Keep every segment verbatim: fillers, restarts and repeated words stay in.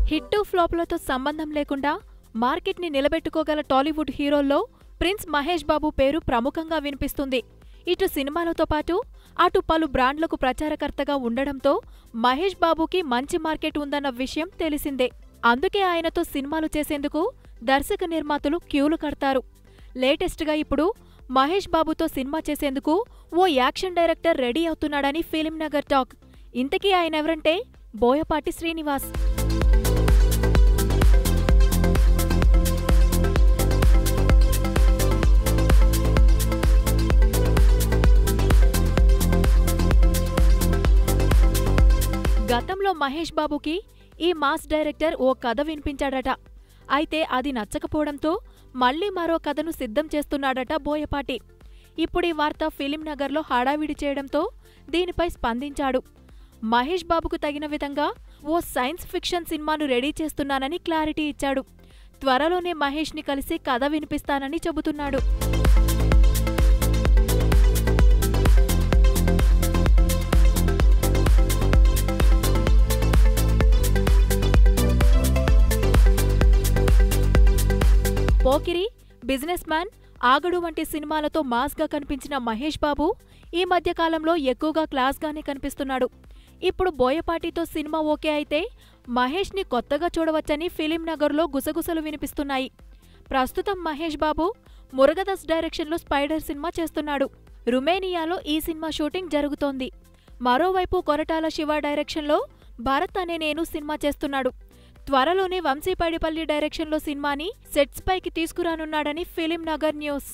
Hit ఫ్లాపులతో సంబంధం లేకుండా మార్కెట్ని నిలబెట్టుకోగల టాలీవుడ్ హీరోల్లో ప్రిన్స్ మహేష్ బాబు పేరు ప్రముఖంగా వినిపిస్తుంది. ఇటు సినిమాలతో పాటు అటు పలు బ్రాండ్లకు ప్రచారకర్తగా ఉండడంతో మహేష్ బాబుకి మంచి మార్కెట్ ఉందన్న విషయం తెలిసిందే. అందుకే ఆయనతో సినిమాలు చేసేందుకు దర్శక నిర్మాతలు క్యూలు కడతారు. లేటెస్ట్గా ఇప్పుడు మహేష్ బాబుతో సినిమా చేసేందుకు ఓ యాక్షన్ డైరెక్టర్ రెడీ అవుతున్నాడని ఫిలిం నగర్ టాక్. ఇంతకీ ఆయనెవరంటే బోయపాటి శ్రీనివాస్. గతంలో మహేష్ బాబుకి ఈ మాస్ డైరెక్టర్ ఓ కథ వినిపించాడట. అయితే అది నచ్చకపోవడంతో మళ్లీ మరో కథను సిద్ధం చేస్తున్నాడట బోయపాటి. ఇప్పుడీ వార్త ఫిలిం నగర్లో హడావిడి చేయడంతో దీనిపై స్పందించాడు. మహేష్ బాబుకు తగిన విధంగా ఓ సైన్స్ ఫిక్షన్ సినిమాను రెడీ చేస్తున్నానని క్లారిటీ ఇచ్చాడు. త్వరలోనే మహేష్ని కలిసి కథ వినిపిస్తానని చెబుతున్నాడు. పోకిరి, బిజినెస్ మ్యాన్, ఆగడు వంటి సినిమాలతో మాస్గా కనిపించిన మహేష్ బాబు ఈ మధ్యకాలంలో ఎక్కువగా క్లాస్గానే కనిపిస్తున్నాడు. ఇప్పుడు బోయపాటితో సినిమా ఓకే అయితే మహేష్ని కొత్తగా చూడవచ్చని ఫిలిం నగర్లో గుసగుసలు వినిపిస్తున్నాయి. ప్రస్తుతం మహేష్ బాబు మురుగదాస్ డైరెక్షన్లో స్పైడర్ సినిమా చేస్తున్నాడు. రుమేనియాలో ఈ సినిమా షూటింగ్ జరుగుతోంది. మరోవైపు కొరటాల శివ డైరెక్షన్లో భరత్ అనే నేను సినిమా చేస్తున్నాడు. త్వరలోనే వంశీపైడిపల్లి డైరెక్షన్లో సినిమాని సెట్స్ పైకి తీసుకురానున్నాడని Film Nagar news.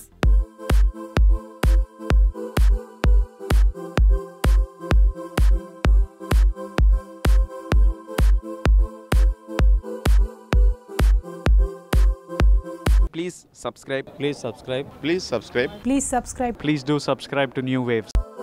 Please subscribe. Please subscribe. Please subscribe. Please subscribe. Please do subscribe to New Waves.